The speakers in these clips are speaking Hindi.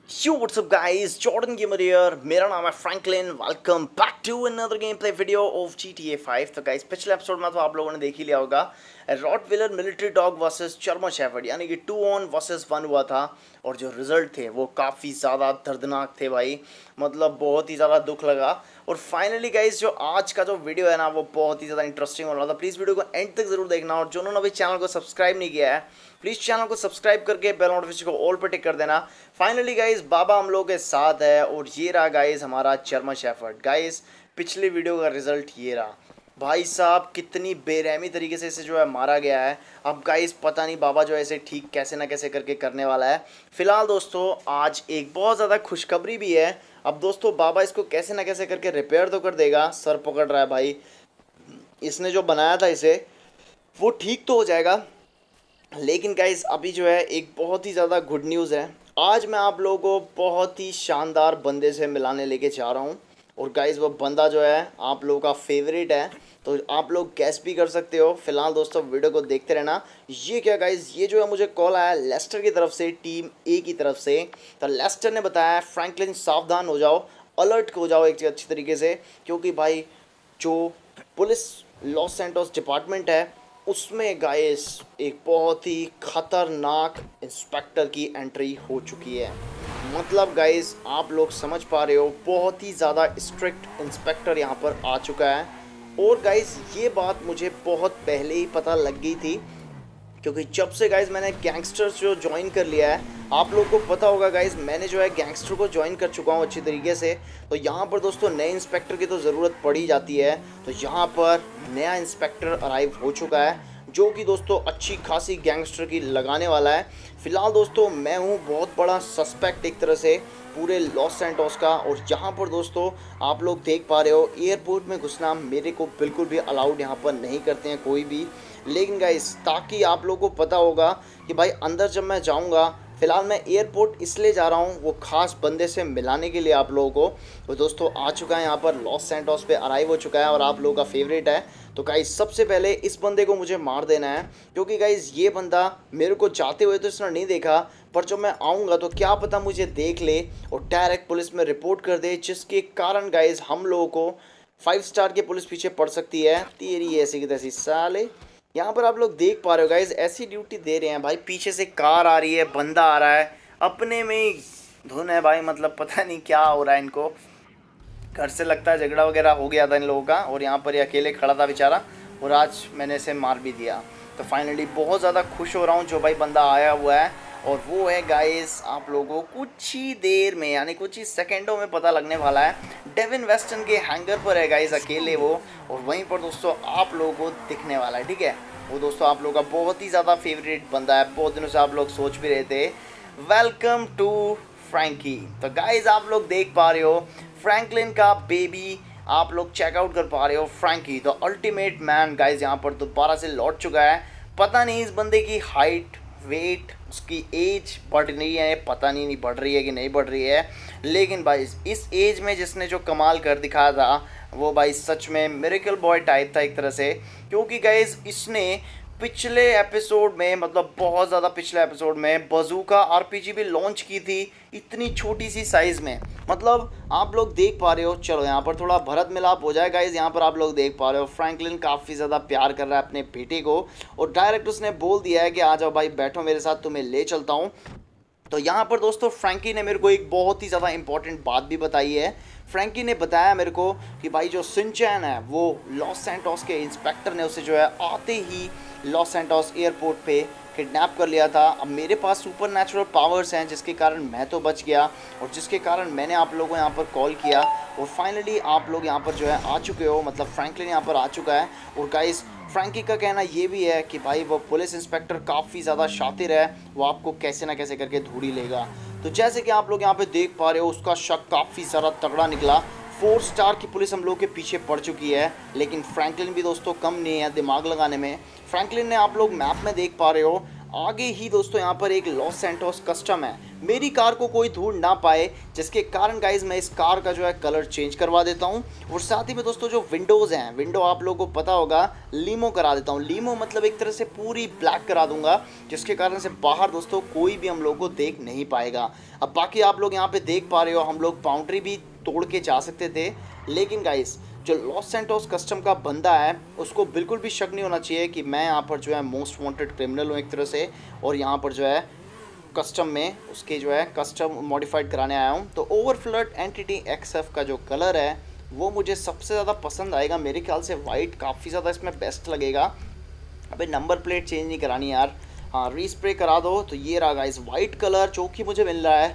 Yo, what's up guys? Jordan Gamer here. मेरा नाम है Franklin. Welcome back to another game play video of GTA 5. तो गाइस पिछले एपिसोड में तो आप लोगों ने देख ही लिया होगा, Rottweiler military dog versus German shepherd, यानी कि 2 on वर्सेस 1 हुआ था. और जो रिजल्ट थे वो काफ़ी ज़्यादा दर्दनाक थे भाई. मतलब बहुत ही ज़्यादा दुख लगा. और फाइनली गाइस जो आज का जो वीडियो है ना वो बहुत ही ज़्यादा इंटरेस्टिंग होने वाला था. प्लीज़ वीडियो को एंड तक ज़रूर देखना. और जिन्होंने अभी चैनल को सब्सक्राइब नहीं किया है प्लीज़ चैनल को सब्सक्राइब करके बेल नोटिफिकेशन को ऑल पर टिक कर देना. फाइनली गाइस बाबा हम लोग के साथ है और ये रहा गाइस हमारा जर्मन शेफर्ड. गाइस पिछले वीडियो का रिजल्ट ये रहा. भाई साहब कितनी बेरहमी तरीके से इसे जो है मारा गया है. अब गाइस पता नहीं बाबा जो है इसे ठीक कैसे ना कैसे करके करने वाला है. फिलहाल दोस्तों आज एक बहुत ज़्यादा खुशखबरी भी है. अब दोस्तों बाबा इसको कैसे ना कैसे करके रिपेयर तो कर देगा. सर पकड़ रहा है भाई. इसने जो बनाया था इसे वो ठीक तो हो जाएगा, लेकिन गाइस अभी जो है एक बहुत ही ज़्यादा गुड न्यूज़ है. आज मैं आप लोगों को बहुत ही शानदार बंदे से मिलाने लेके जा रहा हूँ. और गाइस वो बंदा जो है आप लोगों का फेवरेट है, तो आप लोग गैस भी कर सकते हो. फिलहाल दोस्तों वीडियो को देखते रहना. ये क्या गाइस, ये जो है मुझे कॉल आया लेस्टर की तरफ से, टीम ए की तरफ से. तो लेस्टर ने बताया फ्रैंकलिन सावधान हो जाओ, अलर्ट हो जाओ एक अच्छी तरीके से, क्योंकि भाई जो पुलिस लॉस सैंटोस डिपार्टमेंट है उसमें गाइस एक बहुत ही खतरनाक इंस्पेक्टर की एंट्री हो चुकी है. मतलब गाइस आप लोग समझ पा रहे हो, बहुत ही ज़्यादा स्ट्रिक्ट इंस्पेक्टर यहाँ पर आ चुका है. और गाइस ये बात मुझे बहुत पहले ही पता लग गई थी, क्योंकि जब से गाइस मैंने गैंगस्टर जो ज्वाइन कर लिया है, आप लोगों को पता होगा गाइस मैंने जो है गैंगस्टर को ज्वाइन कर चुका हूँ अच्छी तरीके से. तो यहाँ पर दोस्तों नए इंस्पेक्टर की तो ज़रूरत पड़ी जाती है. तो यहाँ पर नया इंस्पेक्टर अराइव हो चुका है जो कि दोस्तों अच्छी खासी गैंगस्टर की लगाने वाला है. फिलहाल दोस्तों मैं हूँ बहुत बड़ा सस्पेक्ट एक तरह से पूरे लॉस सैंटोस का. और यहाँ पर दोस्तों आप लोग देख पा रहे हो एयरपोर्ट में घुसना मेरे को बिल्कुल भी अलाउड यहाँ पर नहीं करते हैं कोई भी. लेकिन गाइस ताकि आप लोगों को पता होगा कि भाई अंदर जब मैं जाऊँगा, फिलहाल मैं एयरपोर्ट इसलिए जा रहा हूँ वो खास बंदे से मिलाने के लिए आप लोगों को. तो दोस्तों आ चुका है यहाँ पर लॉस सैंटोस पे अराइव हो चुका है और आप लोगों का फेवरेट है. तो गाइस सबसे पहले इस बंदे को मुझे मार देना है, क्योंकि गाइस ये बंदा मेरे को जाते हुए तो इसने नहीं देखा, पर जब मैं आऊँगा तो क्या पता मुझे देख ले और डायरेक्ट पुलिस में रिपोर्ट कर दे, जिसके कारण गाइस हम लोगों को 5 स्टार की पुलिस पीछे पड़ सकती है. तेरी ऐसी की तैसी साले. यहाँ पर आप लोग देख पा रहे हो गाइस ऐसी ड्यूटी दे रहे हैं भाई. पीछे से कार आ रही है, बंदा आ रहा है, अपने में ही धुन है भाई. मतलब पता नहीं क्या हो रहा है इनको. घर से लगता है झगड़ा वगैरह हो गया था इन लोगों का, और यहाँ पर ये अकेले खड़ा था बेचारा, और आज मैंने इसे मार भी दिया. तो फाइनली बहुत ज़्यादा खुश हो रहा हूँ जो भाई बंदा आया हुआ है. और वो है गाइस आप लोगों को कुछ ही देर में यानी कुछ ही सेकंडों में पता लगने वाला है. डेविन वेस्टन के हैंगर पर है गाइस अकेले वो, और वहीं पर दोस्तों आप लोगों को दिखने वाला है. ठीक है, वो दोस्तों आप लोगों का बहुत ही ज़्यादा फेवरेट बंदा है. बहुत दिनों से आप लोग सोच भी रहे थे. Welcome to Franky. तो गाइस आप लोग देख पा रहे हो फ्रैंकलिन का बेबी आप लोग चेकआउट कर पा रहे हो. Franky the ultimate man guys यहाँ पर दोबारा से लौट चुका है. पता नहीं इस बंदे की हाइट, वेट, उसकी एज बढ़ रही है, पता नहीं बढ़ रही है कि नहीं बढ़ रही है. लेकिन भाई इस एज में जिसने जो कमाल कर दिखाया था वो भाई सच में मिरेकल बॉय टाइप था एक तरह से. क्योंकि गाइस इसने पिछले एपिसोड में, मतलब बहुत ज़्यादा पिछले एपिसोड में बजूका आरपीजी भी लॉन्च की थी इतनी छोटी सी साइज़ में. मतलब आप लोग देख पा रहे हो. चलो यहाँ पर थोड़ा भरत मिलाप हो जाए गाइस. यहाँ पर आप लोग देख पा रहे हो फ्रैंकलिन काफ़ी ज़्यादा प्यार कर रहा है अपने बेटे को, और डायरेक्ट उसने बोल दिया है कि आ जाओ भाई बैठो मेरे साथ, तुम्हें ले चलता हूँ. तो यहाँ पर दोस्तों फ्रैंकी ने मेरे को एक बहुत ही ज़्यादा इंपॉर्टेंट बात भी बताई है. फ्रैंकी ने बताया मेरे को कि भाई जो सिंचैन है वो लॉस सैंटोस के इंस्पेक्टर ने उसे जो है आते ही लॉस सैंटोस एयरपोर्ट पे किडनैप कर लिया था. अब मेरे पास सुपर नेचुरल पावर्स हैं जिसके कारण मैं तो बच गया, और जिसके कारण मैंने आप लोगों को यहाँ पर कॉल किया. और फाइनली आप लोग यहाँ पर जो है आ चुके हो, मतलब फ्रैंकलिन यहाँ पर आ चुका है. और गाइस फ्रैंकी का कहना ये भी है कि भाई वो पुलिस इंस्पेक्टर काफ़ी ज़्यादा शातिर है, वो आपको कैसे ना कैसे करके ढूंढी लेगा. तो जैसे कि आप लोग यहाँ पे देख पा रहे हो उसका शक काफ़ी ज़्यादा तगड़ा निकला. 4 स्टार की पुलिस हम लोग के पीछे पड़ चुकी है, लेकिन फ्रैंकलिन भी दोस्तों कम नहीं है दिमाग लगाने में. फ्रैंकलिन ने आप लोग मैप में देख पा रहे हो आगे ही दोस्तों यहाँ पर एक लॉस सैंटोस कस्टम है, मेरी कार को कोई ढूंढ ना पाए, जिसके कारण गाइज मैं इस कार का जो है कलर चेंज करवा देता हूँ। और साथ ही में दोस्तों जो विंडोज़ हैं, विंडो आप लोगों को पता होगा लीमो करा देता हूँ। लीमो मतलब एक तरह से पूरी ब्लैक करा दूंगा, जिसके कारण से बाहर दोस्तों कोई भी हम लोग को देख नहीं पाएगा। अब बाकी आप लोग यहाँ पे देख पा रहे हो, हम लोग बाउंड्री भी तोड़ के जा सकते थे, लेकिन गाइज जो लॉस सैंटोस कस्टम का बंदा है उसको बिल्कुल भी शक नहीं होना चाहिए कि मैं यहाँ पर जो है मोस्ट वांटेड क्रिमिनल हूँ एक तरह से, और यहाँ पर जो है कस्टम में उसके जो है कस्टम मॉडिफाइड कराने आया हूँ। तो ओवरफ्लड एंटिटी एक्सएफ का जो कलर है वो मुझे सबसे ज़्यादा पसंद आएगा। मेरे ख्याल से वाइट काफ़ी ज़्यादा इसमें बेस्ट लगेगा। अबे नंबर प्लेट चेंज नहीं करानी यार, हाँ रीस्प्रे करा दो। तो ये रहा गाइस वाइट कलर, जो कि मुझे मिल रहा है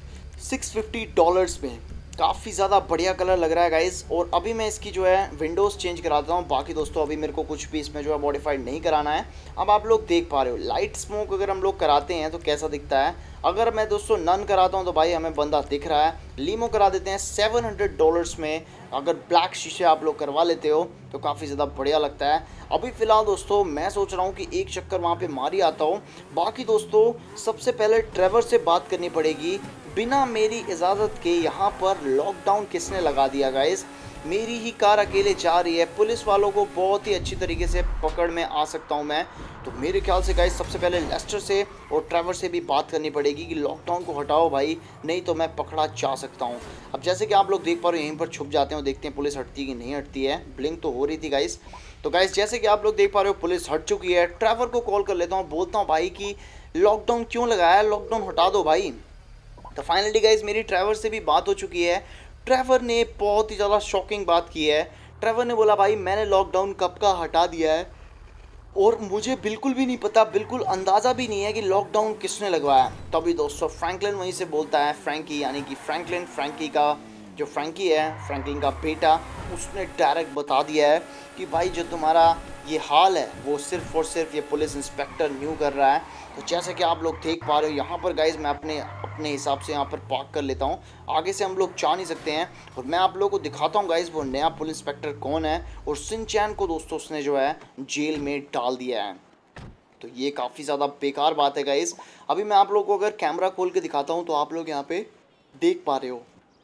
$650 में। काफ़ी ज़्यादा बढ़िया कलर लग रहा है गाइस। और अभी मैं इसकी जो है विंडोज़ चेंज कराता हूँ। बाकी दोस्तों अभी मेरे को कुछ भी इसमें जो है मॉडिफाइड नहीं कराना है। अब आप लोग देख पा रहे हो लाइट स्मोक अगर हम लोग कराते हैं तो कैसा दिखता है। अगर मैं दोस्तों नन कराता हूँ तो भाई हमें बंदा दिख रहा है। लीमो करा देते हैं $700 में। अगर ब्लैक शीशे आप लोग करवा लेते हो तो काफ़ी ज़्यादा बढ़िया लगता है। अभी फ़िलहाल दोस्तों मैं सोच रहा हूँ कि एक चक्कर वहाँ पे मार ही आता हूँ। बाकी दोस्तों सबसे पहले ट्रेवर से बात करनी पड़ेगी। बिना मेरी इजाज़त के यहाँ पर लॉकडाउन किसने लगा दिया गाइस? मेरी ही कार अकेले जा रही है, पुलिस वालों को बहुत ही अच्छी तरीके से पकड़ में आ सकता हूँ मैं। तो मेरे ख्याल से गाइस सबसे पहले लेस्टर से और ट्रेवर से भी बात करनी पड़ेगी कि लॉकडाउन को हटाओ भाई, नहीं तो मैं पकड़ा जा सकता हूँ। अब जैसे कि आप लोग देख पा रहे हो यहीं पर छुप जाते हैं और देखते हैं पुलिस हटती कि नहीं हटती है। ब्लिंक तो हो रही थी गाइस। तो गाइस जैसे कि आप लोग देख पा रहे हो पुलिस हट चुकी है। ट्रेवर को कॉल कर लेता हूँ, बोलता हूँ भाई कि लॉकडाउन क्यों लगाया, लॉकडाउन हटा दो भाई। तो फाइनली गाइज मेरी ट्रेवर से भी बात हो चुकी है। ट्रेवर ने बहुत ही ज़्यादा शॉकिंग बात की है। ट्रेवर ने बोला भाई मैंने लॉकडाउन कब का हटा दिया है और मुझे बिल्कुल भी नहीं पता, बिल्कुल अंदाज़ा भी नहीं है कि लॉकडाउन किसने लगवाया। तभी दोस्तों फ्रैंकलिन वहीं से बोलता है, फ्रैंकी यानी कि फ्रैंकलिन, फ्रैंकी का जो फ्रैंकी है, फ्रैंकलिन का बेटा, उसने डायरेक्ट बता दिया है कि भाई जो तुम्हारा ये हाल है वो सिर्फ और सिर्फ ये पुलिस इंस्पेक्टर न्यू कर रहा है। तो जैसे कि आप लोग देख पा रहे हो यहाँ पर गाइज मैं अपने हिसाब से यहाँ पर पार्क कर लेता हूँ। आगे से हम लोग जा नहीं सकते हैं और मैं आप लोगों को दिखाता हूँ गाइज वो नया पुलिस इंस्पेक्टर कौन है। और शिनचैन को दोस्तों उसने जो है जेल में डाल दिया है। तो ये काफ़ी ज़्यादा बेकार बात है गाइज। अभी मैं आप लोगों को अगर कैमरा खोल के दिखाता हूँ तो आप लोग यहाँ पे देख पा रहे हो।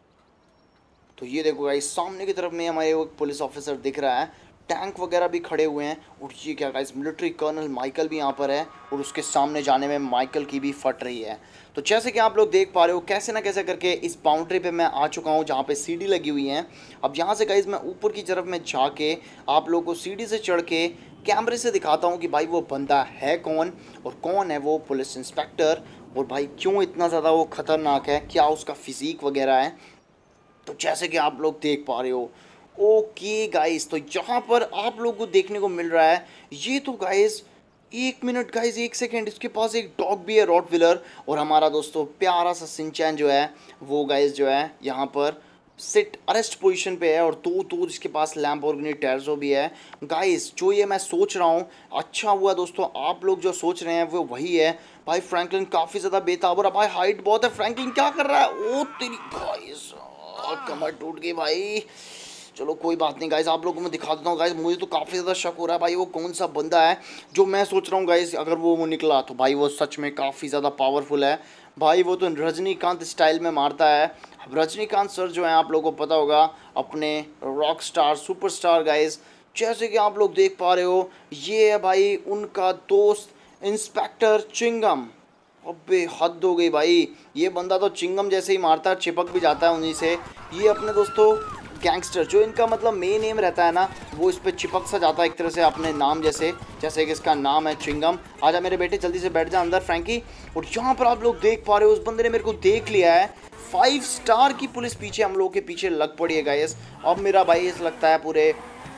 तो ये देखो गाइस सामने की तरफ में हमारे वो पुलिस ऑफिसर दिख रहा है, टैंक वगैरह भी खड़े हुए हैं। और ये क्या गाइस मिलिट्री कर्नल माइकल भी यहाँ पर है और उसके सामने जाने में माइकल की भी फट रही है। तो जैसे कि आप लोग देख पा रहे हो कैसे ना कैसे करके इस बाउंड्री पे मैं आ चुका हूँ जहाँ पे सीढ़ी लगी हुई है। अब यहाँ से गाइस मैं ऊपर की तरफ में जाके आप लोगों को सीढ़ी से चढ़ के कैमरे से दिखाता हूँ कि भाई वो बंदा है कौन और कौन है वो पुलिस इंस्पेक्टर, और भाई क्यों इतना ज़्यादा वो खतरनाक है, क्या उसका फिजिक वगैरह है। तो जैसे कि आप लोग देख पा रहे हो ओके गाइस, तो यहाँ पर आप लोग को देखने को मिल रहा है ये तो गाइस एक मिनट गाइस, एक सेकेंड, इसके पास एक डॉग भी है रॉटविलर। और हमारा दोस्तों प्यारा सा शिनचैन जो है वो गाइस जो है यहाँ पर सिट अरेस्ट पोजीशन पे है और दो इसके पास लैम्बोर्गिनी टैर्जो भी है। गाइस जो ये मैं सोच रहा हूँ अच्छा हुआ दोस्तों आप लोग जो सोच रहे हैं वो वही है। भाई फ्रैंकलिन काफ़ी ज़्यादा बेताब, भाई हाइट बहुत है। फ्रैंकलिन क्या कर रहा है, ओ तेरी भाई कमर टूट गई भाई। चलो कोई बात नहीं गाइस, आप लोगों को मैं दिखा देता हूँ गाइस। मुझे तो काफ़ी ज़्यादा शक हो रहा है भाई वो कौन सा बंदा है जो मैं सोच रहा हूँ गाइस। अगर वो निकला तो भाई वो सच में काफ़ी ज़्यादा पावरफुल है भाई। वो तो रजनीकांत स्टाइल में मारता है। रजनीकांत सर जो है आप लोगों को पता होगा अपने रॉक स्टार सुपरस्टार गाइस। जैसे कि आप लोग देख पा रहे हो ये है भाई उनका दोस्त इंस्पेक्टर चिंगम। अबे हद हो गई भाई, ये बंदा तो चिंगम जैसे ही मारता है चिपक भी जाता है उन्हीं से। ये अपने दोस्तों गैंगस्टर जो इनका मतलब मेन नेम रहता है ना वो इस पर चिपक सा जाता है एक तरह से अपने नाम जैसे, जैसे कि इसका नाम है चिंगम। आजा मेरे बेटे जल्दी से बैठ जा अंदर फ्रैंकी। और यहाँ पर आप लोग देख पा रहे हो उस बंदे ने मेरे को देख लिया है। 5 स्टार की पुलिस पीछे हम लोग के पीछे लग पड़ी है गाइस। अब मेरा भाई ऐसा लगता है पूरे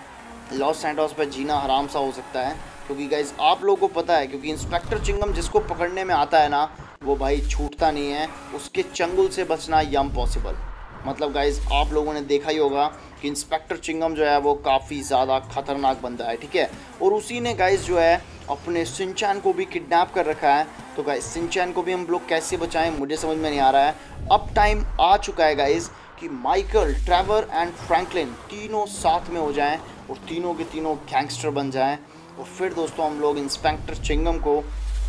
लॉस सैंटोस पर जीना हराम सा हो सकता है, क्योंकि गाइज आप लोगों को पता है क्योंकि इंस्पेक्टर चिंगम जिसको पकड़ने में आता है ना वो भाई छूटता नहीं है, उसके चंगुल से बचना यम पॉसिबल। मतलब गाइज आप लोगों ने देखा ही होगा कि इंस्पेक्टर चिंगम जो है वो काफ़ी ज़्यादा खतरनाक बंदा है, ठीक है। और उसी ने गाइज जो है अपने शिनचैन को भी किडनैप कर रखा है। तो गाइज शिनचैन को भी हम लोग कैसे बचाएं मुझे समझ में नहीं आ रहा है। अब टाइम आ चुका है गाइज कि माइकल, ट्रेवर एंड फ्रैंकलिन तीनों साथ में हो जाएं और तीनों के तीनों गैंगस्टर बन जाएं। और फिर दोस्तों हम लोग इंस्पेक्टर चिंगम को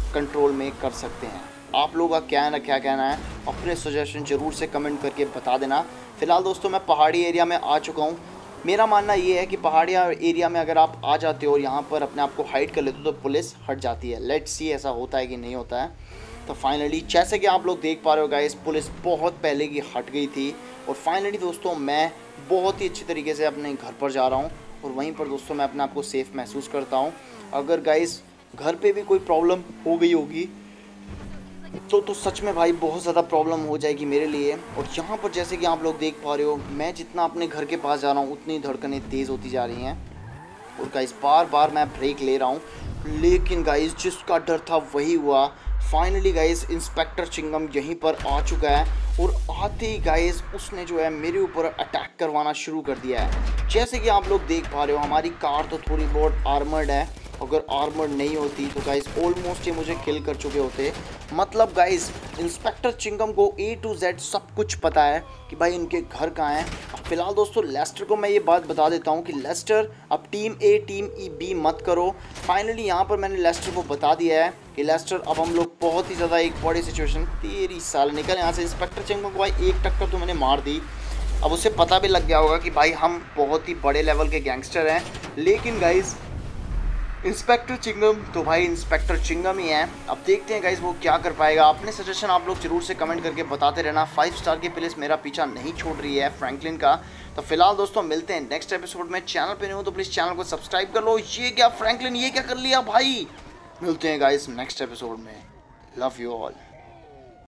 कंट्रोल में कर सकते हैं। आप लोगों का क्या कहना है, अपने सजेशन ज़रूर से कमेंट करके बता देना। फ़िलहाल दोस्तों मैं पहाड़ी एरिया में आ चुका हूँ। मेरा मानना ये है कि पहाड़ी एरिया में अगर आप आ जाते हो और यहाँ पर अपने आप को हाइड कर लेते हो तो पुलिस हट जाती है। लेट्स सी ऐसा होता है कि नहीं होता है। तो फाइनली जैसे कि आप लोग देख पा रहे हो गाइस, पुलिस बहुत पहले की हट गई थी और फाइनली दोस्तों मैं बहुत ही अच्छी तरीके से अपने घर पर जा रहा हूँ और वहीं पर दोस्तों मैं अपने आप को सेफ़ महसूस करता हूँ। अगर गाइस घर पे भी कोई प्रॉब्लम हो गई होगी तो सच में भाई बहुत ज़्यादा प्रॉब्लम हो जाएगी मेरे लिए। और यहाँ पर जैसे कि आप लोग देख पा रहे हो, मैं जितना अपने घर के पास जा रहा हूँ उतनी धड़कनें तेज़ होती जा रही हैं और गाइस बार बार मैं ब्रेक ले रहा हूँ, लेकिन गाइस जिसका डर था वही हुआ। फाइनली गाइस इंस्पेक्टर चिंगम यहीं पर आ चुका है और आते ही गाइस उसने जो है मेरे ऊपर अटैक करवाना शुरू कर दिया है। जैसे कि आप लोग देख पा रहे हो, हमारी कार तो थोड़ी बहुत आर्मर्ड है, अगर आर्मर्ड नहीं होती तो गाइस ऑलमोस्ट ये मुझे किल कर चुके होते। मतलब गाइस इंस्पेक्टर चिंगम को A to Z सब कुछ पता है कि भाई इनके घर कहाँ हैं। अब फिलहाल दोस्तों लेस्टर को मैं ये बात बता देता हूँ कि लेस्टर अब टीम A टीम B मत करो। फाइनली यहाँ पर मैंने लेस्टर को बता दिया है कि लेस्टर अब हम लोग बहुत ही ज़्यादा एक बड़ी सिचुएशन, तेरी साल निकल यहाँ से। इंस्पेक्टर चिंगम को भाई एक टक्कर तो मैंने मार दी। अब उसे पता भी लग गया होगा कि भाई हम बहुत ही बड़े लेवल के गैंगस्टर हैं, लेकिन गाइस इंस्पेक्टर चिंगम तो भाई इंस्पेक्टर चिंगम ही है। अब देखते हैं गाइस वो क्या कर पाएगा। अपने सजेशन आप लोग जरूर से कमेंट करके बताते रहना। 5 स्टार की पुलिस मेरा पीछा नहीं छोड़ रही है फ्रैंकलिन का। तो फिलहाल दोस्तों मिलते हैं नेक्स्ट एपिसोड में। चैनल पे नहीं हो तो प्लीज़ चैनल को सब्सक्राइब कर लो। ये क्या फ्रैंकलिन, ये क्या कर लिया भाई। मिलते हैं गाइस नेक्स्ट एपिसोड में। Love you all.